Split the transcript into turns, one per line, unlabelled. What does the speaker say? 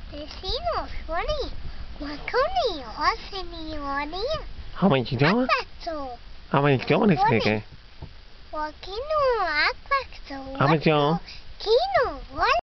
Vecino, sorry. Wakuni, Hosini, Wani.
How much you doing?
Aquazoo.
How much you doing this weekend?
Wakino, Aquazoo.
How much you doing?
Kino, what?